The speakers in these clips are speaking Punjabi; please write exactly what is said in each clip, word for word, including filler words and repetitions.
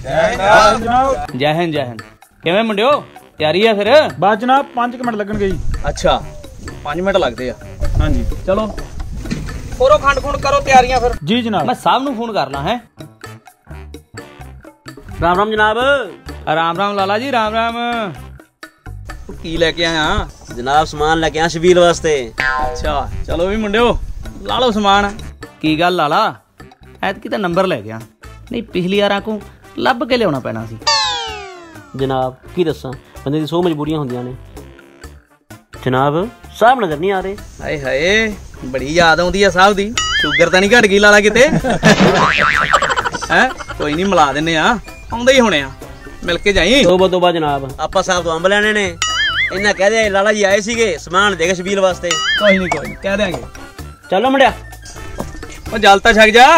जय हिंद जय हिंद। किवें मुंडियो तैयारी है फिर? बस जनाब पांच मिनट लगणगे जी। अच्छा पांच मिनट लगते हैं? हाँ जी चलो फोरो खंड खुंड करो तैयारियां फिर। जी जनाब। मैं साहब नूं फोन करना है। राम राम जनाब। राम राम लाला जी राम राम। की लेके आया? जनाब समान लेके आया शबील वास्ते। अच्छा चलो भी मुंडियो ला लो समान। की गल लाला ऐतकी तां नंबर लै गया नहीं पिछली यार को लभ के लिया पैना सी। जनाब की दसा बंदे दी सौ मजबूरियां होंदियां ने। जनाब साहब नजर नहीं आ रहे। हाय हाय बड़ी याद आउंदी है साहब दी। शुगर तां नहीं घट गई लाला किते? हैं कोई नहीं मिला दिन्ने आ आउंदे ही होने आ मिल के जाई। तोबा तोबा जनाब आपां साहब तो अंब लेने ने। इन्ना कह दे लाला जी आए सीगे समान देगे शबील वास्ते। कोई नहीं कोई नहीं कह देंगे। चलो मुंडिया ओ जलता छक जा।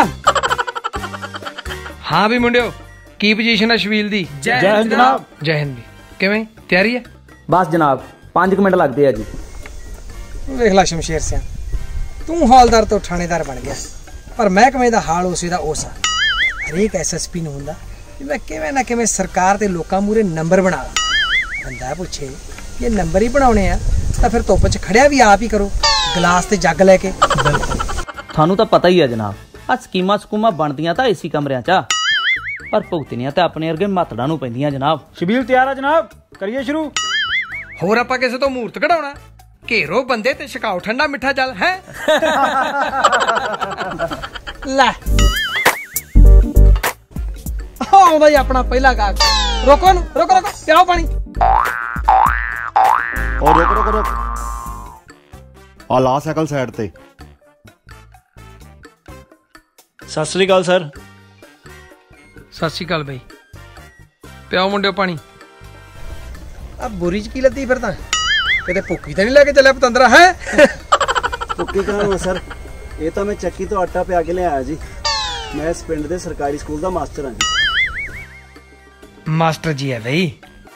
हाँ भी मुंडियो की पोजीशन है शबील दी? जय हिंद जनाब। जय हिंद भी किवें तैयारी है? बस जनाब पांच मिनट लगते हैं जी। वेख ला शमशेर सिंह तू हालदार तो थानेदार बन गया पर महकमे दा हाल उसी दा उस आ। हरेक एस एस पी नूं हुंदा कि मैं किवें ना किवें सरकार ते लोकां मूरे नंबर बना बंदा पूछे ये नंबर ही बनाने आ तां फिर धुप्प च खड़िया भी आप ही करो गिलास ते जग लेके। थानू तां पता ही है जनाब आ स्कीमां स्कूमां बनदियां तां इसी कमरियां च पर भुगतनियां तां अपने अरगे मातड़ां नूं पैंदियां जनाब। शबील तैयार है जनाब करिए शुरू। होर आपां किसे तो मूर्त कढाउणा घेरो बंदे ते छकाओ ठंडा मिठा जल है। लै आउंदा जी अपना पहला काग। रोको नू रोको रोको पियाओ पानी। और रोक रोक रोक आ ला साइकिल साइड ते। सत श्री अकाल सर। सत श्री अकाल भाई पियाओ मुंडियो पानी। अब बुरी च की लद्दी फिर तां किते भुक्की तां नहीं लेके चलिया पतंदरा है? भुक्की कहां सर ये तो मैं चक्की तो आटा पिया के ले आया जी। मैं इस पिंड दे सरकारी स्कूल दा मास्टर हां जी। मास्टर जी है भाई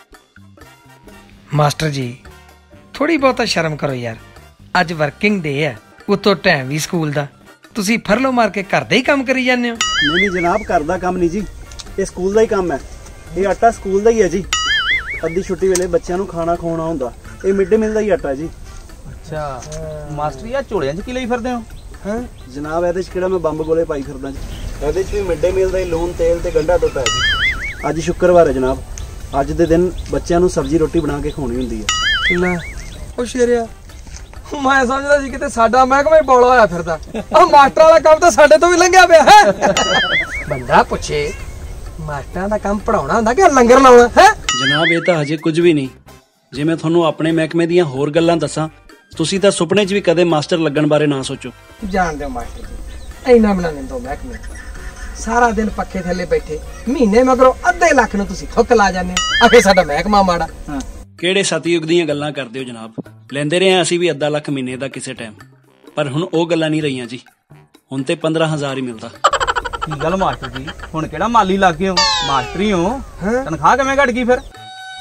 मास्टर जी थोड़ी बहुत शर्म करो यार। अज वर्किंग डे है उतो टाइम भी स्कूल दा तुसी फरलो मार के घर दे ही काम करी जाने हो। नहीं नहीं जनाब घर दा काम नहीं जी ये स्कूल दा ही काम है। ये आटा स्कूल दा ही है जी। अद्धी छुट्टी वेले बच्चों नूं खाना खवाउणा हुंदा ये मिड डे मील दा ही आटा जी। अच्छा मास्टर यार झोलियां च की लई फिरदे हो? हां जनाब ਇਹਦੇ ਚ ਕਿਹੜਾ ਮੈਂ ਬੰਬ ਗੋਲੇ ਪਾਈ ਫਿਰਦਾ ਜੀ। ਇਹਦੇ ਚ ਵੀ ਮਿਡ ਡੇ ਮੀਲ ਦਾ ਹੀ ਲੂਣ ਤੇਲ ਤੇ ਗੰਢਾ ਟੁੱਟਾ ਜੀ। ਅੱਜ ਸ਼ੁੱਕਰਵਾਰ ਹੈ ਜਨਾਬ ਅੱਜ ਦੇ ਦਿਨ ਬੱਚਿਆਂ ਨੂੰ ਸਬਜ਼ੀ ਰੋਟੀ ਬਣਾ ਕੇ ਖਵਾਉਣੀ ਹੁੰਦੀ ਹੈ। ਲੈ ਉਹ ਸ਼ੇਰਿਆ ਮੈਂ ਸਮਝਦਾ ਸੀ ਕਿਤੇ ਸਾਡਾ ਮਹਿਕਮਾ ਹੀ ਬੋਲਾ ਹੋਇਆ ਫਿਰਦਾ ਆ ਮਾਸਟਰ ਵਾਲਾ ਕੰਮ ਤਾਂ ਸਾਡੇ ਤੋਂ ਵੀ ਲੰਘਿਆ ਪਿਆ ਹੈ। ਬੰਦਾ ਪੁੱਛੇ ਮਾਸਟਰਾਂ ਦਾ ਕੰਮ ਪੜਾਉਣਾ ਹੁੰਦਾ ਕਿ ਲੰਗਰ ਲਾਉਣਾ ਹੈ? ਜਨਾਬ ਇਹ ਤਾਂ ਹਜੇ ਕੁਝ ਵੀ ਨਹੀਂ। ਜੇ ਮੈਂ ਤੁਹਾਨੂੰ ਆਪਣੇ ਮਹਿਕਮੇ ਦੀਆਂ ਹੋਰ ਗੱਲਾਂ ਦੱਸਾਂ ਤੁਸੀਂ ਤਾਂ ਸੁਪਨੇ 'ਚ ਵੀ ਕਦੇ ਮਾਸਟਰ ਲੱਗਣ ਬਾਰੇ ਨਾ ਸੋਚੋ। ਜਾਣਦੇ ਹੋ ਮਾਸਟਰ ਜੀ ਇੰਨਾ ਬਣਾ ਲੈਂਦੋ ਮਹਿਕਮੇ ਸਾਰਾ ਦਿਨ ਪੱਖੇ ਥੱਲੇ ਬੈਠੇ ਮਹੀਨੇ ਮਗਰੋਂ ਅੱਧੇ ਲੱਖ ਨੂੰ ਤੁਸੀਂ ਥੁੱਕ ਲਾ ਜਾਂਦੇ ਹੋ। ਆਖੇ ਸਾਡਾ ਮਹਿਕਮਾ ਮਾੜਾ। ਕਿਹੜੇ ਸਤਿਯੁਗ ਦੀਆਂ ਗੱਲਾਂ ਕਰਦੇ ਹੋ ਜਨਾਬ। ਲੈਂਦੇ ਰਹੇ ਅਸੀਂ ਵੀ ਅੱਧਾ ਲੱਖ ਮਹੀਨੇ ਦਾ ਕਿਸੇ ਟਾਈਮ ਪਰ ਹੁਣ ਉਹ ਗੱਲਾਂ ਨਹੀਂ ਰਹੀਆਂ ਜੀ। ਹੁਣ ਤੇ ਪੰਦਰਾਂ ਹਜ਼ਾਰ ਹੀ ਮਿਲਦਾ। ਕੀ ਗੱਲ ਮਾਸਟਰ ਜੀ ਹੁਣ ਕਿਹੜਾ ਮਾਲੀ ਲੱਗ ਗਏ ਹੋ? ਮਾਸਟਰ ਹੀ ਹੋ ਤਨਖਾਹ ਕਿਵੇਂ ਘਟ ਗਈ ਫਿਰ?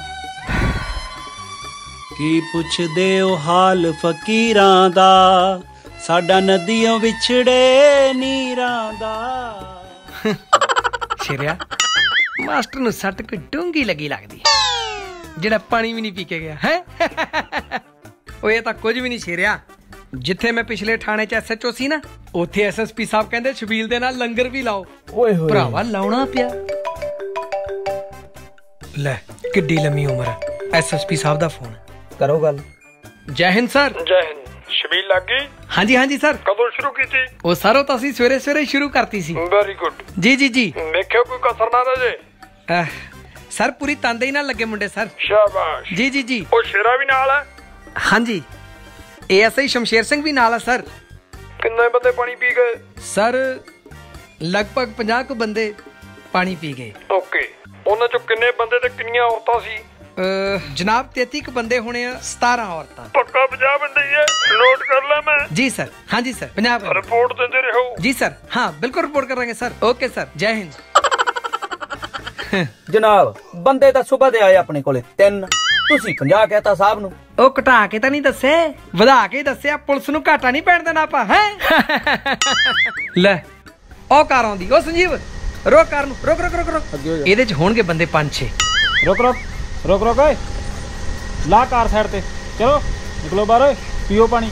ਕੀ ਪੁੱਛਦੇ ਹੋ ਹਾਲ ਫਕੀਰਾਂ ਦਾ ਸਾਡਾ ਨਦੀਆਂ ਵਿਛੜੇ ਨੀਰਾਂ ਦਾ। ਸ਼ੇਰਿਆ ਮਾਸਟਰ ਨੂੰ ਸੱਟ ਕੋਈ ਡੂੰਗੀ ਲੱਗੀ ਲੱਗਦੀ ਜਿਹੜਾ ਪਾਣੀ ਵੀ ਨਹੀਂ ਪੀ ਕੇ ਗਿਆ ਹੈ। ਉਹ ਇਹ ਤਾਂ ਕੁਝ ਵੀ ਨਹੀਂ ਸ਼ੇਰਿਆ। ਜਿੱਥੇ ਮੈਂ ਪਿਛਲੇ ਥਾਣੇ ਚ ਐਸ ਐਚ ਓ ਸੀ ਨਾ ਉੱਥੇ ਐਸ ਐਸ ਪੀ ਸਾਹਿਬ ਕਹਿੰਦੇ ਸ਼ਬੀਲ ਦੇ ਨਾਲ ਲੰਗਰ ਵੀ ਲਾਓ। ਓਏ ਹੋਏ ਭਰਾਵਾ ਲਾਉਣਾ ਪਿਆ। ਲੈ ਕਿੱਡੀ ਲੰਮੀ ਉਮਰ ਐਸ ਐਸ ਪੀ ਸਾਹਿਬ ਦਾ ਫੋਨ ਕਰੋ ਗੱਲ। ਜੈ ਹਿੰਦ ਸਰ। ਜੈ ਹਿੰਦ। ਸ਼ਬੀਲ ਲੱਗ ਗਈ? ਹਾਂਜੀ ਹਾਂਜੀ ਸਰ। ਕਦੋਂ ਸ਼ੁਰੂ ਕੀਤੀ? ਉਹ ਸਰ ਉਹ ਤਾਂ ਅਸੀਂ ਸਵੇਰੇ ਸਵੇਰੇ ਸ਼ੁਰੂ ਕਰਤੀ ਸੀ। Very good. ਜੀ ਜੀ ਜੀ ਦੇਖਿਓ ਕੋਈ ਕਸਰ ਨਾ ਰਹਿ ਜੇ। ਸਰ ਪੂਰੀ ਤੰਦੇ ਹੀ ਨਾਲ ਲੱਗੇ ਮੁੰਡੇ ਸਰ। ਸ਼ਾਬਾਸ਼। ਜੀ ਜੀ ਜੀ। ਉਹ ਸ਼ੇਰਾ ਵੀ ਨਾਲ ਹੈ? ਹਾਂਜੀ A S I Shamsher Singh ਵੀ ਨਾਲ ਹੈ ਸਰ। ਕਿੰਨੇ ਬੰਦੇ ਪਾਣੀ ਪੀ ਗਏ? ਸਰ ਲਗਭਗ ਪੰਜਾਹ ਕੁ ਬੰਦੇ ਪਾਣੀ ਪੀ ਗਏ। ਓਕੇ ਉਹਨਾਂ ਚੋਂ ਕਿੰਨੇ ਬੰਦੇ ਤੇ ਕਿੰਨੀਆਂ ਔਰਤਾਂ ਸੀ? ਜਨਾਬ ਤੇਤੀ ਕੁ ਬੰਦੇ ਹੋਣੇ ਆ ਸਤਾਰਾਂ ਔਰਤਾਂ। ਪੱਕਾ ਪੰਜਾਹ ਬੰਦੇ ਹੀ ਹੈ ਨੋਟ ਕਰ ਲੈ ਮੈਂ। ਜੀ ਸਰ ਹਾਂਜੀ ਸਰ ਪੰਜਾਹ। ਰਿਪੋਰਟ ਦਿੰਦੇ ਰਹੋ। ਜੀ ਸਰ ਹਾਂ ਬਿਲਕੁਲ ਰਿਪੋर्ट ਕਰਾਂਗੇ ਸਰ। ਓਕੇ ਸਰ ਜੈ ਹਿੰਦ। ਜਨਾਬ ਬੰਦੇ ਤਾਂ ਸੁਬਹ ਦੇ ਆਏ ਆਪਣੇ ਕੋਲੇ ਤਿੰਨ ਤੁਸੀਂ ਪੰਜਾਹ ਕਹਿਤਾ ਸਾਹਿਬ ਨੂੰ। ਉਹ ਘਟਾ ਕੇ ਤਾਂ ਨਹੀਂ ਦੱਸੇ ਵਧਾ ਕੇ ਦੱਸਿਆ। ਪੁਲਿਸ ਨੂੰ ਘਾਟਾ ਨਹੀਂ ਪੈਣ ਦੇਣਾ ਆਪਾਂ ਹੈ। ਲੈ ਉਹ ਕਾਰ ਆਉਂਦੀ ਉਹ ਸੰਜੀਵ ਰੋਕ ਕਾਰ ਨੂੰ, ਰੁਕ ਰੁਕ ਰੁਕ ਰੁਕ ਇਹਦੇ ਚ ਹੋਣਗੇ ਬੰਦੇ ਪੰਜ ਛੇ। ਰੁਕ ਰੁਕ ਰੁਕ ਰੁਕ ਓਏ, ਲਾ ਕਾਰ ਸਾਈਡ ਤੇ। ਚਲੋ ਨਿਕਲੋ ਬਾਹਰ ਓਏ, ਪੀਓ ਪਾਣੀ।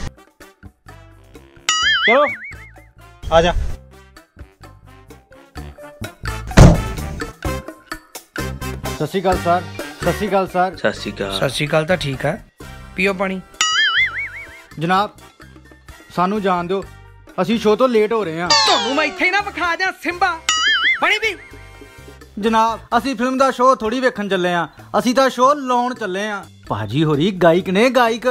ਚਲੋ ਆ ਜਾ। ਸਤਿ ਸ਼੍ਰੀ ਅਕਾਲ ਸਰ। ਸਤਿ ਸ਼੍ਰੀ ਅਕਾਲ ਸਰ। ਸਤਿ ਸ਼੍ਰੀ ਅਕਾਲ। ਸਤਿ ਸ਼੍ਰੀ ਅਕਾਲ ਤਾਂ ਠੀਕ ਹੈ, ਪੀਓ ਪਾਣੀ। ਜਨਾਬ ਸਾਨੂੰ ਜਾਣ ਦਿਓ, ਅਸੀਂ ਸ਼ੋਅ ਤੋਂ ਲੇਟ ਹੋ ਰਹੇ ਹਾਂ। ਤੁਹਾਨੂੰ ਮੈਂ ਇੱਥੇ ਹੀ ਨਾ ਵਿਖਾ ਜਾ ਸਿੰਬਾ, ਪਾਣੀ ਪੀ। ਜਨਾਬ ਅਸੀਂ ਫਿਲਮ ਦਾ ਸ਼ੋਅ ਥੋੜੀ ਵੇਖਣ ਚੱਲੇ ਆ, ਅਸੀਂ ਤਾਂ ਸ਼ੋਅ ਲਾਉਣ ਚੱਲੇ ਆ। ਭਾਜੀ ਹੋਰੀ ਗਾਇਕ ਨੇ, ਗਾਇਕ।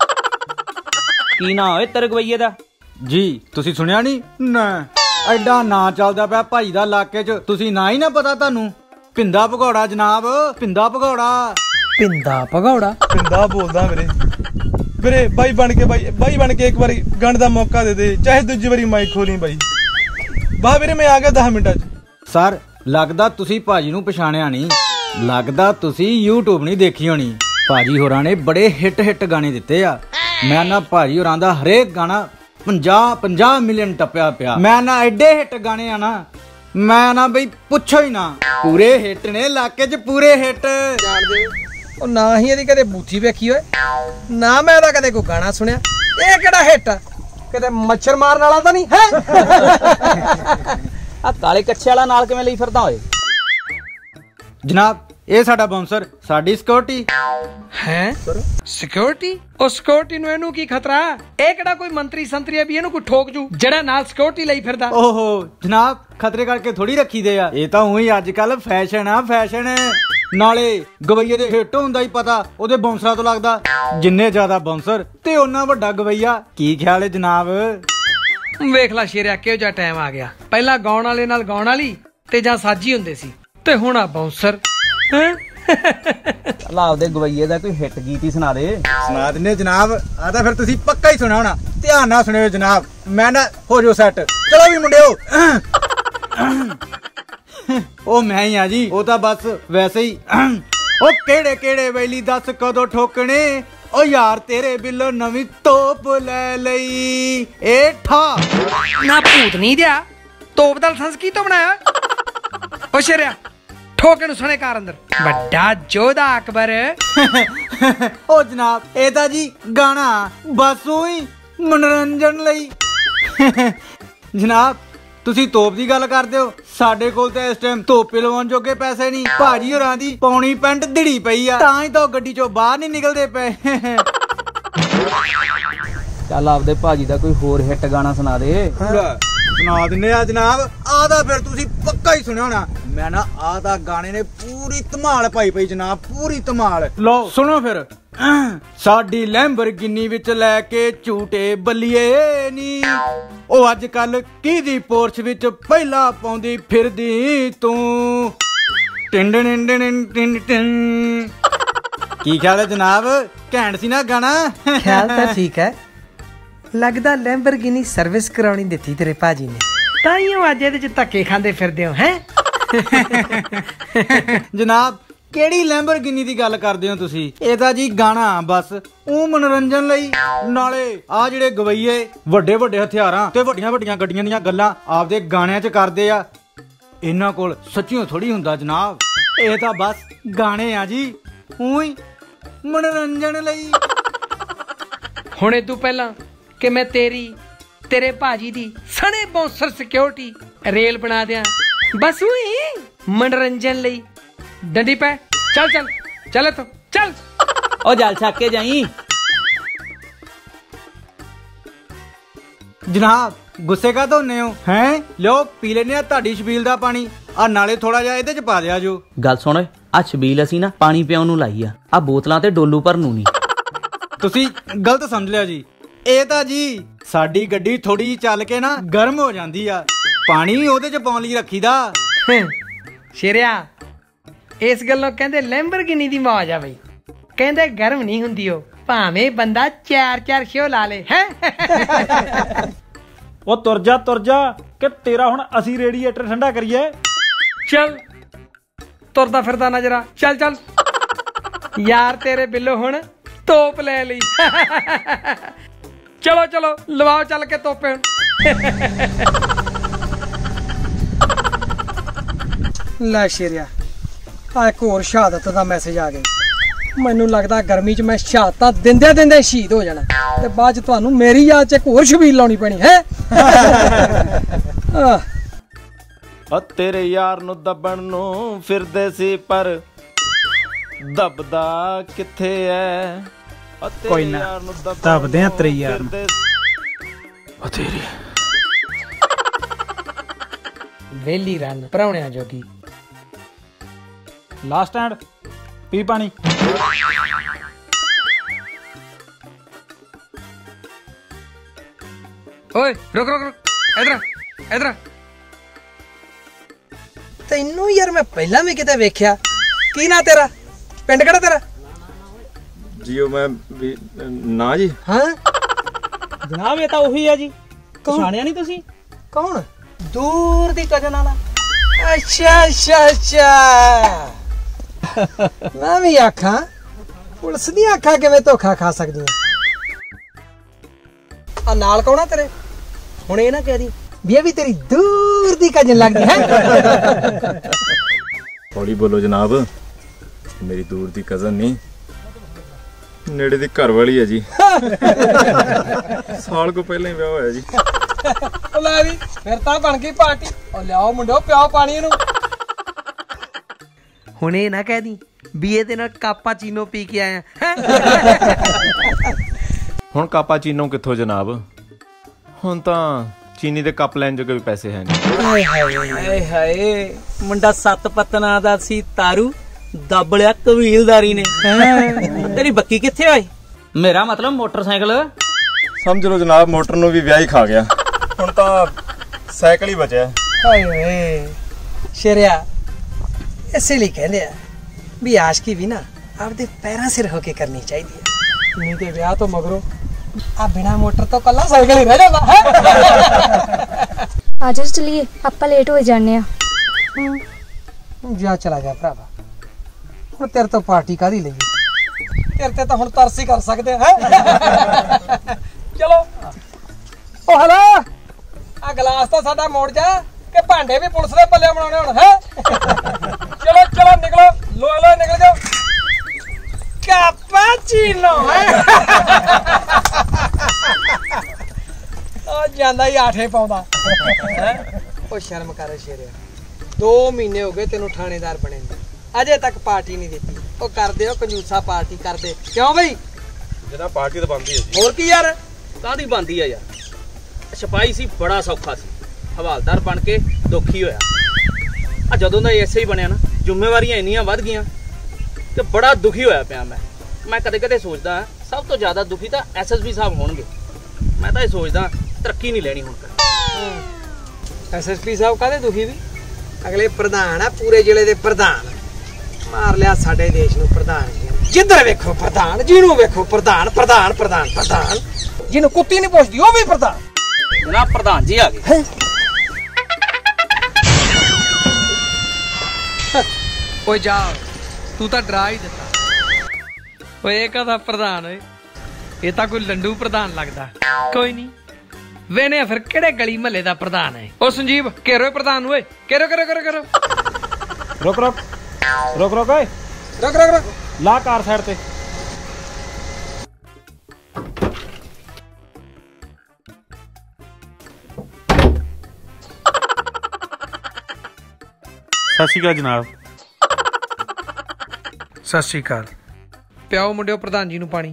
ਕੀ ਨਾਂ ਓਏ ਤੇਰੇ ਗਵਈਏ ਦਾ? ਜੀ ਤੁਸੀਂ ਸੁਣਿਆ ਨਹੀਂ? ਨਾ ਐਡਾ ਨਾਂ ਚੱਲਦਾ ਪਿਆ ਭਾਈ ਦਾ ਇਲਾਕੇ 'ਚ, ਤੁਸੀਂ ਨਾ ਹੀ ਨਾ ਪਤਾ ਤੁਹਾਨੂੰ? ਪਿੰਦਾ ਭਗੌੜਾ ਜਨਾਬ, ਪਿੰਦਾ ਭਗੌੜਾ। ਪਿੰਦਾ ਭਗੌੜਾ? ਪਿੰਦਾ ਬੋਲਦਾ ਵੀਰੇ। ਵੀਰੇ ਬਾਈ ਬਣ ਕੇ ਬਾਈ ਬਾਈ ਬਣ ਕੇ ਇੱਕ ਵਾਰੀ ਗੰਢ ਦਾ ਮੌਕਾ ਦੇ ਦੇ, ਚਾਹੇ ਦੂਜੀ ਵਾਰੀ ਮਾਈਕ ਖੋਲੀ ਬਾਈ। ਵਾਹ ਵੀਰੇ ਮੈਂ ਆ ਗਿਆ ਦਸ ਮਿੰਟਾਂ 'ਚ। ਸਰ ਲੱਗਦਾ ਤੁਸੀਂ ਭਾਜੀ ਨੂੰ ਪਛਾਣਿਆ ਨਹੀਂ, ਲੱਗਦਾ ਤੁਸੀਂ YouTube ਨਹੀਂ ਦੇਖੀ ਹੋਣੀ। ਭਾਜੀ ਹੋਰਾਂ ਨੇ ਬੜੇ ਹਿੱਟ ਹਿੱਟ ਗਾਣੇ ਦਿੱਤੇ ਆ। ਮੈਂ ਨਾ ਭਾਜੀ ਹੋਰਾਂ ਦਾ ਹਰੇਕ ਗਾਣਾ ਪੰਜਾਹ ਪੰਜਾਹ ਮਿਲੀਅਨ ਟੱਪਿਆ ਪਿਆ। ਮੈਂ ਨਾ ਐਡੇ ਹਿੱਟ ਗਾਣੇ ਆ ਨਾ, ਮੈਂ ਨਾ ਬਈ ਪੁੱਛੋ ਹੀ ਨਾ, ਪੂਰੇ ਹਿੱਟ ਨੇ ਇਲਾਕੇ 'ਚ, ਪੂਰੇ ਹਿੱਟ। ਜਾਣਦੇ ਉਹ ਨਾ ਹੀ ਇਹਦੀ ਕਦੇ ਬੂਥੀ ਵੇਖੀ ਓਏ, ਨਾ ਮੈਂ ਇਹਦਾ ਕਦੇ ਕੋਈ ਗਾਣਾ ਸੁਣਿਆ। ਇਹ ਕਿਹੜਾ ਹਿੱਟ ਆ? ਕਿਤੇ ਮੱਛਰ ਮਾਰਨ ਵਾਲਾ ਤਾਂ ਨਹੀਂ ਹੈ? ਆ ਕਾਲੇ ਕੱਛੇ ਵਾਲਾ ਨਾਲ ਕਿਵੇਂ ਲਈ ਫਿਰਦਾ ਓਏ? ਜਨਾਬ ਇਹ ਸਾਡਾ ਬਾਉਂਸਰ, ਸਾਡੀ ਸਿਕਿਉਰਿਟੀ ਹੈ। ਸਿਕਿਉਰਿਟੀ? ਉਹ ਸਿਕਿਉਰਿਟੀ ਨੂੰ ਇਹਨੂੰ ਕੀ ਖਤਰਾ? ਇਹ ਕਿਹੜਾ ਕੋਈ ਮੰਤਰੀ ਸੰਤਰੀ ਆ ਵੀ ਇਹਨੂੰ ਕੋਈ ਠੋਕ ਜੂ, ਜਿਹੜਾ ਨਾਲ ਸਿਕਿਉਰਿਟੀ ਲਈ ਫਿਰਦਾ? ਓਹੋ ਜਨਾਬ ਖਤਰੇ ਕਰਕੇ ਥੋੜੀ ਰੱਖੀ ਦੇ ਆ, ਇਹ ਤਾਂ ਉਹੀ ਅੱਜ ਕੱਲ ਫੈਸ਼ਨ ਆ, ਫੈਸ਼ਨ। ਨਾਲੇ ਗਵਈਏ ਦੇ ਹਿੱਟ ਹੁੰਦਾ ਹੀ ਪਤਾ ਉਹਦੇ ਬਾਉਂਸਰਾਂ ਤੋਂ ਲੱਗਦਾ। ਜਿੰਨੇ ਜ਼ਿਆਦਾ ਬਾਉਂਸਰ ਤੇ ਉਹਨਾਂ ਵੱਡਾ ਗਵਈਆ। ਕੀ ਖਿਆਲ ਹੈ ਜਨਾਬ? ਵੇਖ ਲੈ ਸ਼ੇਰਿਆ ਕਿਹੋ ਜਿਹਾ ਟਾਈਮ ਆ ਗਿਆ। ਪਹਿਲਾਂ ਗਾਉਣ ਵਾਲੇ ਨਾਲ ਗਾਉਣ ਵਾਲੀ ਤੇ ਜਾਂ ਸਾਜੀ ਹੁੰਦੇ ਸੀ, ਤੇ ਹੁਣ ਆ ਬਾਉਂਸਰ। ਲਾਭ ਦੇ ਗਵਈਏ ਦਾ ਕੋਈ ਹਿੱਟ ਗੀਤ ਹੀ ਸੁਣਾ ਦੇ। ਸੁਣਾ ਦਿੰਨੇ ਜਨਾਬ। ਆ ਤਾਂ ਫਿਰ ਤੁਸੀਂ ਪੱਕਾ ਹੀ ਸੁਣਾ ਹੋਣਾ, ਧਿਆਨ ਨਾਲ ਸੁਣਿਓ ਜਨਾਬ। ਮੈਂ ਨਾ ਹੋ ਜਾਓ ਸੈੱਟ। ਚਲੋ ਵੀ ਮੁੰਡਿਓ। ਉਹ ਮੈਂ ਹੀ ਆ ਜੀ, ਉਹ ਤਾਂ ਬਸ ਵੈਸੇ ਹੀ। ਉਹ ਕਿਹੜੇ ਕਿਹੜੇ ਵੇਲੀ ਦੱਸ ਕਦੋਂ ਠੋਕਣੇ, ਉਹ ਯਾਰ ਤੇਰੇ ਬਿੱਲੋ ਨਵੀਂ ਤੋਪ ਲੈ ਲਈ। ਇਹ ਠਾ ਨਾ ਭੂਤ ਨਹੀਂ ਦਿਆ, ਤੋਪ ਦਾ ਲਾਇਸੈਂਸ ਕੀ ਤੋਂ ਬਣਾਇਆ? ਉਹ ਸ਼ੇਰਿਆ ਠੋਕੇ ਨੂੰ ਸੁਣੇ ਕਾਰ ਅੰਦਰ। ਵੱਡਾ ਜੋਧਾ ਅਕਬਰ। ਉਹ ਜਨਾਬ ਇਹ ਤਾਂ ਜੀ ਗਾਣਾ ਬਸ ਉਹੀ ਮਨੋਰੰਜਨ ਲਈ। ਜਨਾਬ ਤੁਸੀਂ ਤੋਪ ਦੀ ਗੱਲ ਕਰਦੇ ਹੋ, ਸਾਡੇ ਕੋਲ ਤਾਂ ਇਸ ਟਾਈਮ ਤੋਪੇ ਲਵਾਉਣ ਜੋਗੇ ਪੈਸੇ ਨਹੀਂ। ਭਾਜੀ ਹੋਰਾਂ ਦੀ ਪੌਣੀ ਪੈਂਟ ਦਿੜੀ ਪਈ ਆ, ਤਾਂ ਹੀ ਤਾਂ ਗੱਡੀ ਚੋਂ ਬਾਹਰ ਨਹੀਂ ਨਿਕਲਦੇ ਪਏ। ਚੱਲ ਆਪਦੇ ਭਾਜੀ ਦਾ ਕੋਈ ਹੋਰ ਹਿੱਟ ਗਾਣਾ ਸੁਣਾ ਦੇ। ਸੁਣਾ ਦਿੰਨੇ ਆ ਜਨਾਬ। ਆ ਤਾਂ ਫਿਰ ਤੁਸੀਂ ਪੱਕਾ ਹੀ ਸੁਣਿਆ ਹੋਣਾ। ਮੈਂ ਨਾ ਆ ਤਾਂ ਗਾਣੇ ਨੇ ਪੂਰੀ ਧਮਾਲ ਪਾਈ ਪਈ ਜਨਾਬ, ਪੂਰੀ ਧਮਾਲ। ਲਓ ਸੁਣੋ ਫਿਰ। ਸਾਡੀ ਲੈਂਬਰਗਿਨੀ ਵਿੱਚ ਲੈ ਕੇ ਝੂਟੇ ਬੱਲੀਏ ਨੀ, ਉਹ ਅੱਜ ਕੱਲ ਕਿਹਦੀ ਪੋਰਚ ਵਿੱਚ ਪਹਿਲਾਂ ਪਾਉਂਦੀ ਫਿਰਦੀ ਤੂੰ। ਟਿੰਡ ਟਿੰਡ ਟਿੰਡ ਟਿੰਡ ਟਿੰਡ। ਕੀ ਖਿਆਲ ਹੈ ਜਨਾਬ? ਘੈਂਟ ਸੀ ਨਾ ਗਾਣਾ? ਖਿਆਲ ਤਾਂ ਠੀਕ ਹੈ, ਲੱਗਦਾ ਲੈਂਬਰਗਿਨੀ ਸਰਵਿਸ ਕਰਾਉਣੀ ਦਿੱਤੀ ਤੇਰੇ ਭਾਜੀ ਨੇ, ਤਾਂ ਹੀ ਉਹ ਅੱਜ ਇਹਦੇ ਚ ਧੱਕੇ ਖਾਂਦੇ ਫਿਰਦੇ ਹੋ ਹੈ। ਜਨਾਬ ਕਿਹੜੀ ਲੈਂਬਰਗਿਨੀ ਦੀ ਗੱਲ ਕਰਦੇ ਹੋ ਤੁਸੀਂ? ਇਹ ਤਾਂ ਜੀ ਗਾਣਾ ਬਸ ਉਹ ਮਨੋਰੰਜਨ ਲਈ। ਨਾਲੇ ਆ ਜਿਹੜੇ ਗਵਈਏ ਵੱਡੇ ਵੱਡੇ ਹਥਿਆਰਾਂ ਤੇ ਵੱਡੀਆਂ ਵੱਡੀਆਂ ਗੱਡੀਆਂ ਦੀਆਂ ਗੱਲਾਂ ਆਪਦੇ ਗਾਣਿਆਂ 'ਚ ਕਰਦੇ ਆ, ਇਹਨਾਂ ਕੋਲ ਸੱਚੀਓ ਥੋੜੀ ਹੁੰਦਾ ਜਨਾਬ। ਇਹ ਤਾਂ ਬਸ ਗਾਣੇ ਆ ਜੀ, ਉਹੀ ਮਨੋਰੰਜਨ ਲਈ। ਹੁਣ ਇਹ ਤੋਂ ਪਹਿਲਾਂ ਕਿ ਮੈਂ ਤੇਰੀ ਤੇਰੇ ਭਾਜੀ ਦੀ ਸਣੇ ਬਾਉਂਸਰ ਸਿਕਿਉਰਿਟੀ ਰੇਲ ਬਣਾ ਦਿਆਂ, ਬਸ ਉਹੀ ਮਨੋਰੰਜਨ ਲਈ। ਡੰਡੀ ਪੈ, ਚੱਲ ਚੱਲ ਚੱਲ ਇੱਥੋਂ ਚੱਲ। ਉਹ ਜਲ ਛੱਕ ਕੇ ਜਾਈ। ਜਨਾਬ ਗੁੱਸੇ ਕਾ ਧੋਨੇ ਹੋ ਹੈ? ਲਿਓ ਪੀ ਲੈਨੇ ਆ ਤੁਹਾਡੀ ਛਬੀਲ ਦਾ ਪਾਣੀ। ਆ ਨਾਲੇ ਥੋੜਾ ਜਿਹਾ ਇਹਦੇ 'ਚ ਪਾ ਦਿਆ ਜੋ। ਗੱਲ ਸੁਣ, ਆ ਛਬੀਲ ਅਸੀਂ ਨਾ ਪਾਣੀ ਪਿਆਉਣ ਨੂੰ ਲਾਈ ਆ, ਆ ਬੋਤਲਾਂ ਤੇ ਡੋਲੂ ਭਰਨ ਨੂੰ ਨਹੀਂ। ਤੁਸੀਂ ਗਲਤ ਸਮਝ ਲਿਆ ਜੀ। ਇਹ ਤਾਂ ਜੀ ਸਾਡੀ ਗੱਡੀ ਥੋੜੀ ਜਿਹੀ ਚੱਲ ਕੇ ਨਾ ਗਰਮ ਹੋ ਜਾਂਦੀ ਆ, ਪਾਣੀ ਉਹਦੇ 'ਚ ਪਾਉਣ ਲਈ ਰੱਖੀਦਾ। ਸ਼ੇਰਿਆ ਇਸ ਗੱਲੋਂ ਕਹਿੰਦੇ ਲੈਂਬਰਗਿਨੀ ਦੀ ਮੌਜ ਆ ਬਈ। ਕਹਿੰਦੇ ਗਰਮ ਨਹੀਂ ਹੁੰਦੀ ਉਹ, ਭਾਵੇਂ ਬੰਦਾ ਚਾਰ ਚਾਰ ਸ਼ੋ ਲਾ ਲੇ ਹੈ। ਉਹ ਤੁਰ ਜਾ ਤੁਰ ਜਾ, ਕਿ ਤੇਰਾ ਹੁਣ ਅਸੀਂ ਰੇਡੀਏਟਰ ਠੰਡਾ ਕਰੀਏ। ਚੱਲ ਤੁਰਦਾ ਫਿਰਦਾ ਨਜ਼ਰਾ, ਚੱਲ ਚੱਲ ਯਾਰ ਤੇਰੇ ਬਿੱਲੋ ਹੁਣ ਤੋਪ ਲੈ ਲਈ। ਚਲੋ ਚਲੋ ਲਵਾਓ ਚੱਲ ਕੇ ਤੋਪੇ ਹੁਣ। ਲੈ ਸ਼ੇਰਿਆ ਆ ਇੱਕ ਹੋਰ ਸ਼ਹਾਦਤ ਦਾ ਮੈਸੇਜ ਆ ਗਿਆ। ਮੈਨੂੰ ਲੱਗਦਾ ਗਰਮੀ 'ਚ ਮੈਂ ਸ਼ਹਾਦਤਾਂ ਦਿੰਦੇ ਦਿੰਦੇ ਸ਼ਹੀਦ ਹੋ ਜਾਣਾ ਤੇ ਬਾਅਦ 'ਚ ਤੁਹਾਨੂੰ ਮੇਰੀ ਯਾਦ 'ਚ ਇੱਕ ਹੋਰ ਛਬੀਲ ਲਾਉਣੀ ਪੈਣੀ ਹੈ। ਓ ਤੇਰੇ ਯਾਰ ਨੂੰ ਦੱਬਣ ਨੂੰ ਫਿਰਦੇ ਸੀ ਪਰ ਦੱਬਦਾ ਕਿੱਥੇ ਐ? ਕੋਈ ਨਾ ਦੱਬਦੇ ਆ ਤੇਰੇ ਯਾਰ ਨੂੰ। ਓ ਤੇਰੀ ਵੇਲੀ ਰਨ ਪਰਾਉਣਿਆਂ ਜੋਗੀ। ਲਾਸਟ ਐਂਡ ਪੀ ਪਾਣੀ। ਓਏ ਰੁਕ ਰੁਕ ਰੁਕ ਇਧਰ ਇਧਰ। ਤੈਨੂੰ ਯਾਰ ਮੈਂ ਪਹਿਲਾਂ ਵੀ ਕਿਤੇ ਵੇਖਿਆ। ਕੀ ਨਾਂ ਤੇਰਾ? ਪਿੰਡ ਕਿਹੜਾ ਤੇਰਾ? ਜੀਓ ਮੈਂ ਨਾ ਜੀ। ਹਾਂ ਜਨਾਬ ਇਹ ਤਾਂ ਉਹੀ ਆ ਜੀ। ਪਛਾਣਿਆ ਨਹੀਂ ਤੁਸੀਂ? ਕੌਣ? ਦੂਰ ਦੀ ਕਜਨ ਵਾਲਾ। ਅੱਛਾ ਅੱਛਾ ਅੱਛਾ। ਮੈਂ ਵੀ ਆਖਾਂ ਪੁਲਿਸ ਦੀਆਂ ਅੱਖਾਂ ਕਿਵੇਂ ਧੋਖਾ ਖਾ ਸਕਦੀਆਂ। ਆ ਨਾਲ ਕੌਣਾ ਤੇਰੇ? ਹੁਣ ਇਹ ਨਾ ਕਹਿ ਦੀ ਵੀ ਇਹ ਵੀ ਤੇਰੀ ਦੂਰ ਦੀ ਕਜਨ ਲੱਗਦੀ ਹੈ। ਹੌਲੀ ਬੋਲੋ ਜਨਾਬ, ਮੇਰੀ ਦੂਰ ਦੀ ਕਜ਼ਨ ਨਹੀਂ, ਨੇੜੇ ਦੀ ਘਰ ਵਾਲੀ ਹੈ ਜੀ। ਸਾਲ ਕੋ ਪਹਿਲਾਂ ਹੀ ਵਿਆਹ ਹੋਇਆ ਜੀ। ਲੈ ਵੀ ਫਿਰ ਤਾਂ ਬਣ ਗਈ ਪਾਰਟੀ। ਉਹ ਲਿਆਓ ਮੁੰਡੋ ਪਿਆਓ ਪਾਣੀ ਇਹਨੂੰ। ਹੁਣ ਇਹ ਨਾ ਕਹਿ ਦੀ ਵੀ ਇਹਦੇ ਨਾਲ ਕਾਪਾਚੀਨੋ ਪੀ ਕੇ ਆਇਆ। ਹੁਣ ਕਾਪਾਚੀਨੋ ਕਿੱਥੋਂ ਜਨਾਬ, ਹੁਣ ਤਾਂ ਚੀਨੀ ਦੇ ਕੱਪ ਲੈਣ ਜੋਗੇ ਵੀ ਪੈਸੇ ਹੈ ਨਹੀਂ। ਹਾਏ ਹਾਏ ਹਾਏ ਮੁੰਡਾ ਸੱਤ ਪਤਨਾ ਦਾ ਸੀ ਤਾਰੂ, ਦੱਬ ਲਿਆ ਕਬੀਲਦਾਰੀ ਨੇ। ਤੇਰੀ ਬੱਕੀ ਕਿੱਥੇ ਹੋਈ? ਮੇਰਾ ਮਤਲਬ ਮੋਟਰਸਾਈਕਲ। ਸਮਝ ਲਓ ਜਨਾਬ ਮੋਟਰ ਨੂੰ ਵੀ ਵਿਆਹ ਹੀ ਖਾ ਗਿਆ, ਹੁਣ ਤਾਂ ਸਾਈਕਲ ਹੀ ਬਚਿਆ। ਹਾਏ ਓਏ ਸ਼ੇਰਿਆ, ਇਸੇ ਲਈ ਕਹਿੰਦੇ ਆ ਵੀ ਆਸ਼ਕੀ ਵੀ ਨਾ ਆਪਦੇ ਪੈਰਾਂ ਸਿਰ ਹੋ ਕੇ ਕਰਨੀ ਚਾਹੀਦੀ ਹੈ। ਨਹੀਂ ਤੇ ਵਿਆਹ ਤੋਂ ਮਗਰੋਂ ਆ ਬਿਨਾ ਮੋਟਰ ਤੋਂ ਕੱਲਾ ਸਾਈਕਲ ਹੀ ਰਹਿ ਜਾਂਦਾ ਹੈ। ਆ ਜਾ ਚਲੀਏ, ਆਪਾਂ ਲੇਟ ਹੋ ਜਾਣੇ ਆ। ਜਾ ਚਲਾ ਗਿਆ ਭਰਾਵਾ, ਹੁਣ ਤੇਰੇ ਤੋਂ ਪਾਰਟੀ ਕਾਹਦੀ ਲਈ? ਤੇਰੇ ਤੇ ਤਾਂ ਹੁਣ ਤਰਸ ਹੀ ਕਰ ਸਕਦੇ ਹੈ। ਚਲੋ ਉਹ ਹਲਾ ਆ ਗਲਾਸ ਤਾਂ ਸਾਡਾ ਮੋੜ ਜਾ ਕਿ ਭਾਂਡੇ ਵੀ ਪੁਲਿਸ ਦੇ ਪੱਲੇ ਬਣਾਉਣੇ ਹੁਣ ਹੈ। ਚਲੋ ਚਲੋ ਨਿਕਲੋ, ਲੋ ਲੋ ਨਿਕਲ ਜਾਓ। ਕਾਪਾਚੀਨੋ ਉਹ ਜਾਂਦਾ ਹੀ ਆਠੇ ਪਾਉਂਦਾ। ਉਹ ਸ਼ਰਮ ਕਰ ਸ਼ੇਰਿਆ, ਦੋ ਮਹੀਨੇ ਹੋ ਗਏ ਤੈਨੂੰ ਥਾਣੇਦਾਰ ਬਣੇ ਨੂੰ, ਅਜੇ ਤੱਕ ਪਾਰਟੀ ਨਹੀਂ ਦਿੱਤੀ। ਉਹ ਕਰਦੇ ਹੋ ਕੰਜੂਸਾ ਪਾਰਟੀ ਕਰਦੇ ਕਿਉਂ ਬਈ? ਜਨਾਬ ਪਾਰਟੀ ਤਾਂ ਬੰਦੀ ਹੈ ਜੀ। ਹੋਰ ਕੀ ਯਾਰ ਕਾਹਦੀ ਬੰਦੀ ਆ ਯਾਰ? ਸਿਪਾਹੀ ਸੀ ਬੜਾ ਸੌਖਾ ਸੀ, ਹਵਾਲਦਾਰ ਬਣ ਕੇ ਦੁਖੀ ਹੋਇਆ। ਆ ਜਦੋਂ ਦਾ ਐਸੇ ਹੀ ਬਣਿਆ ਨਾ, ਜ਼ਿੰਮੇਵਾਰੀਆਂ ਇੰਨੀਆਂ ਵੱਧ ਗਈਆਂ ਤੇ ਬੜਾ ਦੁਖੀ ਹੋਇਆ ਪਿਆ ਮੈਂ। ਮੈਂ ਕਦੇ ਕਦੇ ਸੋਚਦਾ ਸਭ ਤੋਂ ਜ਼ਿਆਦਾ ਦੁਖੀ ਤਾਂ ਐਸ ਐਸ ਪੀ ਸਾਹਿਬ ਹੋਣਗੇ। ਮੈਂ ਤਾਂ ਇਹ ਸੋਚਦਾ ਤਰੱਕੀ ਨਹੀਂ ਲੈਣੀ ਹੁਣ ਕਰ। ਐਸ ਐਸ ਪੀ ਸਾਹਿਬ ਕਾਹਦੇ ਦੁਖੀ ਵੀ? ਅਗਲੇ ਪ੍ਰਧਾਨ ਆ ਪੂਰੇ ਜ਼ਿਲ੍ਹੇ ਦੇ ਪ੍ਰਧਾਨ। ਮਾਰ ਲਿਆ ਸਾਡੇ ਦੇਸ਼ ਨੂੰ ਪ੍ਰਧਾਨ। ਜਿੱਧਰ ਵੇਖੋ ਪ੍ਰਧਾਨ, ਜਿਹਨੂੰ ਵੇਖੋ ਪ੍ਰਧਾਨ ਪ੍ਰਧਾਨ ਪ੍ਰਧਾਨ ਪ੍ਰਧਾਨ। ਜਿਹਨੂੰ ਕੁੱਤੀ ਨਹੀਂ ਪੁੱਛਦੀ ਉਹ ਵੀ ਪ੍ਰਧਾਨ। ਜਨਾਬ ਪ੍ਰਧਾਨ ਜੀ ਆ ਗਏ। ਓਏ ਜਾ, ਤੂੰ ਤਾਂ ਡਰਾ ਹੀ ਦਿੱਤਾ। ਓਏ ਇਹ ਕਹਦਾ ਪ੍ਰਧਾਨ? ਓਏ ਇਹ ਤਾਂ ਕੋਈ ਲੰਡੂ ਪ੍ਰਧਾਨ ਲੱਗਦਾ। ਕੋਈ ਨਹੀਂ ਵੇਨੇ ਫਿਰ ਕਿਹੜੇ ਗਲੀ ਮਹੱਲੇ ਦਾ ਪ੍ਰਧਾਨ ਹੈ। ਓ ਸੰਜੀਵ ਘੇਰੋ ਪ੍ਰਧਾਨ ਓਏ, ਘੇਰੋ ਕਰੋ ਕਰੋ ਕਰੋ। ਰੁਕ ਰੁਕ ਰੁਕ ਰੁਕ ਓਏ, ਰੁਕ ਰੁਕ ਰੁਕ ਲਾ ਕਾਰ ਸਾਈਡ ਤੇ। ਸਤਿ ਸ਼੍ਰੀ ਅਕਾਲ ਜਨਾਬ। ਸਤਿ ਸ਼੍ਰੀ ਅਕਾਲ। ਪਿਆਓ ਮੁੰਡਿਓ ਪ੍ਰਧਾਨ ਜੀ ਨੂੰ ਪਾਣੀ।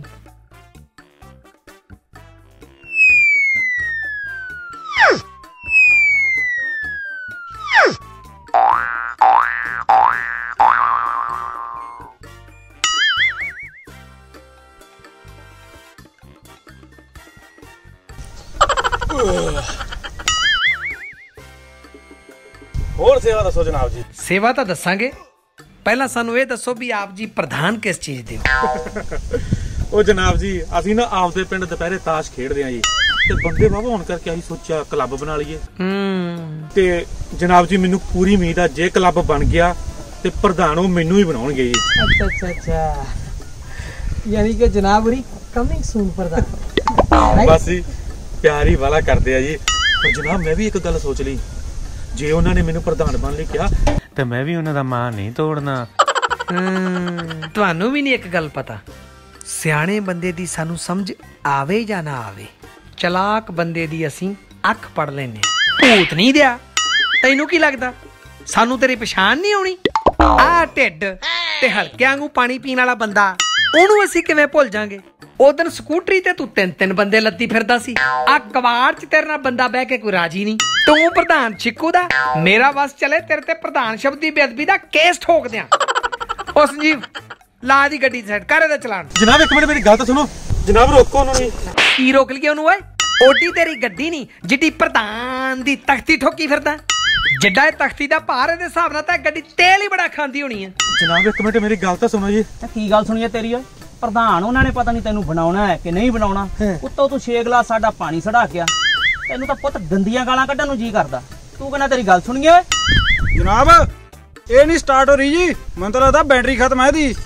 ਹੋਰ ਸੇਵਾ ਦੱਸੋ ਜਨਾਬ ਜੀ। ਸੇਵਾ ਤਾਂ ਦੱਸਾਂਗੇ, ਪਹਿਲਾਂ ਸਾਨੂੰ ਇਹ ਦੱਸੋ ਵੀ ਆਪ ਜੀ ਪ੍ਰਧਾਨ ਕਿਸ ਚੀਜ਼ ਦੇ ਹੋ? ਉਹ ਜਨਾਬ ਜੀ ਅਸੀਂ ਨਾ ਆਪਦੇ ਪਿੰਡ ਦੁਪਹਿਰੇ ਤਾਸ਼ ਖੇਡਦੇ ਆਂ ਜੀ, ਤੇ ਬੰਦੇ ਵਾਵਾ ਹੋਣ ਕਰਕੇ ਅਸੀਂ ਸੋਚਿਆ ਕਲੱਬ ਬਣਾ ਲਈਏ। ਹੂੰ ਤੇ ਜਨਾਬ ਜੀ ਮੈਨੂੰ ਪੂਰੀ ਉਮੀਦ ਆ ਜੇ ਕਲੱਬ ਬਣ ਗਿਆ ਤੇ ਪ੍ਰਧਾਨ ਉਹ ਮੈਨੂੰ ਹੀ ਬਣਾਉਣਗੇ ਜੀ। ਅੱਛਾ ਅੱਛਾ ਅੱਛਾ, ਯਾਨੀ ਕਿ ਜਨਾਬ ਉਰੀ ਕਮਿੰਗ ਸੂਨ ਪ੍ਰਧਾਨ। ਬਸ ਜੀ ਪਿਆਰ ਹੀ ਵਾਲਾ ਕਰਦੇ ਆ ਜੀ। ਪਰ ਜਨਾਬ ਮੈਂ ਵੀ ਇੱਕ ਗੱਲ ਸੋਚ ਲਈ, ਜੇ ਉਹਨਾਂ ਨੇ ਮੈਨੂੰ ਪ੍ਰਧਾਨ ਬਣ ਲਈ ਕਿਹਾ ਤੇ ਮੈਂ ਵੀ ਉਹਨਾਂ ਦਾ ਮਾਂ ਨਹੀਂ ਤੋੜਨਾ। ਤੁਹਾਨੂੰ ਵੀ ਨਹੀਂ ਇੱਕ ਗੱਲ ਪਤਾ, ਸਿਆਣੇ ਬੰਦੇ ਦੀ ਸਾਨੂੰ ਸਮਝ ਆਵੇ ਜਾਂ ਨਾ ਆਵੇ, ਚਲਾਕ ਬੰਦੇ ਦੀ ਅਸੀਂ ਅੱਖ ਪੜ ਲੈਨੇ। ਭੂਤ ਨਹੀਂ ਦਿਆ, ਤੈਨੂੰ ਕੀ ਲੱਗਦਾ ਸਾਨੂੰ ਤੇਰੀ ਪਛਾਣ ਨਹੀਂ ਆਉਣੀ? ਆ ਢਿੱਡ ਤੇ ਹਲਕਿਆਂ ਵਾਂਗੂ ਪਾਣੀ ਪੀਣ ਵਾਲਾ ਬੰਦਾ, ਉਹਨੂੰ ਅਸੀਂ ਕਿਵੇਂ ਭੁੱਲ ਜਾਾਂਗੇ? ਉਦੋਂ ਸਕੂਟਰੀ ਤੇ ਤੂੰ ਤਿੰਨ ਤਿੰਨ ਬੰਦੇ ਲੱਦੀ ਫਿਰਦਾ ਸੀ, ਆ ਕਵਾੜ ਚ ਤੇਰੇ ਨਾਲ ਬੰਦਾ ਬਹਿ ਕੇ ਕੋਈ ਰਾਜੀ ਨਹੀਂ। ਤੂੰ ਪ੍ਰਧਾਨ ਚਿੱਕੂ ਦਾ, ਮੇਰਾ ਬਸ ਚਲੇ ਤੇਰੇ ਤੇ ਪ੍ਰਧਾਨ ਸ਼ਬਦ ਦੀ ਬੇਅਦਬੀ ਦਾ ਕੇਸ ਠੋਕ ਦਿਆਂ। ਉਹ ਸੰਜੀਵ ਲਾ ਦੀ ਗੱਡੀ ਸਾਈਡ ਕਰ ਇਹਦਾ ਚਲਾਨ। ਜਨਾਬ ਇੱਕ ਮਿੰਟ ਮੇਰੀ ਗੱਲ ਤਾਂ ਸੁਣੋ। ਜਨਾਬ ਰੋਕੋ ਉਹਨਾਂ ਨੂੰ। ਕੀ ਰੋਕ ਲਈਏ ਉਹਨੂੰ? ਓਏ ਓਡੀ ਤੇਰੀ ਗੱਡੀ ਨਹੀਂ ਜਿੱਡੀ ਪ੍ਰਧਾਨ ਦੀ ਤਖਤੀ ਠੋਕੀ ਫਿਰਦਾ। ਜਿੱਡਾ ਇਹ ਤਖਤੀ ਦਾ ਭਾਰ ਇਹਦੇ ਹਿਸਾਬ ਨਾਲ ਤਾਂ ਗੱਡੀ ਤੇਲ ਹੀ ਬੜਾ ਖਾਂਦੀ ਹੋਣੀ ਹੈ। ਜਨਾਬ ਇੱਕ ਮਿੰਟ ਮੇਰੀ ਗੱਲ ਤਾਂ ਸੁਣੋ ਜੀ। ਕੀ ਗੱਲ ਸੁਣੀਏ ਤੇਰੀ? ਓਏ ਪ੍ਰਧਾਨ ਉਹਨਾਂ ਨੇ ਪਤਾ ਨਹੀਂ ਤੈਨੂੰ ਬਣਾਉਣਾ ਹੈ ਕਿ ਨਹੀਂ ਬਣਾਉਣਾ। ਉੱਤੋਂ ਤੂੰ ਛੇ ਗਲਾਸ ਸਾਡਾ ਪਾਣੀ ਸੜਾ ਗਿਆ, ਤੈਨੂੰ ਤਾਂ ਪੁੱਤ ਗੰਦੀਆਂ ਗਾਲਾਂ ਕੱਢਣ ਨੂੰ ਜੀ ਕਰਦਾ। ਤੂੰ ਕਹਿੰਦਾ ਤੇਰੀ ਗੱਲ ਸੁਣੀਏ? ਓਏ ਜਨਾਬ ਇਹ ਨਹੀਂ ਸਟਾਰਟ ਹੋ ਰਹੀ ਜੀ, ਮੈਨੂੰ ਤਾਂ ਲੱਗਦਾ ਬੈਟਰੀ ਖਤਮ ਹੈ ਇਹਦੀ।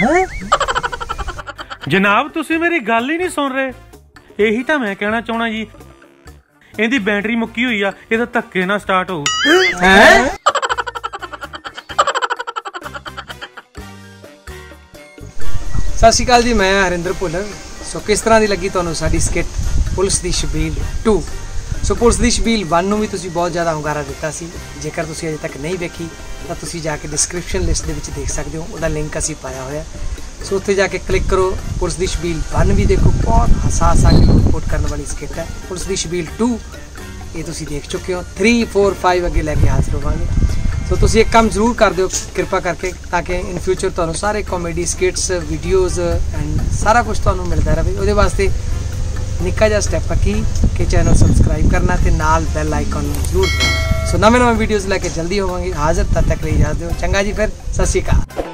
ਜਨਾਬ ਤੁਸੀਂ ਮੇਰੀ ਗੱਲ ਹੀ ਨਹੀਂ ਸੁਣ ਰਹੇ। ਇਹੀ ਤਾਂ ਮੈਂ ਕਹਿਣਾ ਚਾਹਣਾ ਜੀ, ਇਹਦੀ ਬੈਟਰੀ ਮੁੱਕੀ ਹੋਈ ਆ, ਇਹਦਾ ਧੱਕੇ ਨਾਲ ਸਟਾਰਟ ਹੋਊ। ਸਤਿ ਸ਼੍ਰੀ ਅਕਾਲ ਜੀ, ਮੈਂ ਹਰਿੰਦਰ ਭੁੱਲਰ। ਸੋ ਕਿਸ ਤਰ੍ਹਾਂ ਦੀ ਲੱਗੀ ਤੁਹਾਨੂੰ ਸਾਡੀ ਸਕਿੱਟ ਪੁਲਿਸ ਦੀ ਛਬੀਲ ਟੂ? ਸੋ ਪੁਲਿਸ ਦੀ ਛਬੀਲ ਵਨ ਨੂੰ ਵੀ ਤੁਸੀਂ ਬਹੁਤ ਜ਼ਿਆਦਾ ਹੁੰਗਾਰਾ ਦਿੱਤਾ ਸੀ। ਜੇਕਰ ਤੁਸੀਂ ਅਜੇ ਤੱਕ ਨਹੀਂ ਵੇਖੀ ਤਾਂ ਤੁਸੀਂ ਜਾ ਕੇ ਡਿਸਕ੍ਰਿਪਸ਼ਨ ਲਿਸਟ ਦੇ ਵਿੱਚ ਦੇਖ ਸਕਦੇ ਹੋ, ਉਹਦਾ ਲਿੰਕ ਅਸੀਂ ਪਾਇਆ ਹੋਇਆ। ਸੋ ਉੱਥੇ ਜਾ ਕੇ ਕਲਿੱਕ ਕਰੋ, ਪੁਲਿਸ ਦੀ ਛਬੀਲ ਵਨ ਵੀ ਦੇਖੋ, ਬਹੁਤ ਹਸਾ ਹਸਾ ਕੇ ਰਿਪੋਰਟ ਕਰਨ ਵਾਲੀ ਸਕਿੱਟ ਹੈ। ਪੁਲਿਸ ਦੀ ਛਬੀਲ ਟੂ ਇਹ ਤੁਸੀਂ ਦੇਖ ਚੁੱਕੇ ਹੋ। ਥ੍ਰੀ ਫੋਰ ਫਾਈਵ ਅੱਗੇ ਲੈ ਕੇ ਹਾਜ਼ਰ ਹੋਵਾਂਗੇ। ਸੋ ਤੁਸੀਂ ਇੱਕ ਕੰਮ ਜ਼ਰੂਰ ਕਰ ਦਿਓ ਕਿਰਪਾ ਕਰਕੇ, ਤਾਂ ਕਿ ਇਨ ਫਿਊਚਰ ਤੁਹਾਨੂੰ ਸਾਰੇ ਕਾਮੇਡੀ ਸਕਿੱਟਸ ਵੀਡੀਓਜ਼ ਐਂਡ ਸਾਰਾ ਕੁਝ ਤੁਹਾਨੂੰ ਮਿਲਦਾ ਰਹੇ। ਉਹਦੇ ਵਾਸਤੇ ਨਿੱਕਾ ਜਿਹਾ ਸਟੈਪ ਕੀ ਕਿ ਚੈਨਲ ਸਬਸਕ੍ਰਾਈਬ ਕਰਨਾ ਤੇ ਨਾਲ ਬੈਲ ਆਈਕਨ ਨੂੰ ਜ਼ਰੂਰ। ਸੋ ਨਵੇਂ ਨਵੇਂ ਵੀਡੀਓਜ਼ ਲੈ ਕੇ ਜਲਦੀ ਹੋਵਾਂਗੇ ਹਾਜ਼ਰ, ਤਦ ਤੱਕ ਲਈ ਇਜਾਜ਼ਤ ਦਿਓ। ਚੰਗਾ ਜੀ, ਫਿਰ ਸਤਿ ਸ਼੍ਰੀ ਅਕਾਲ।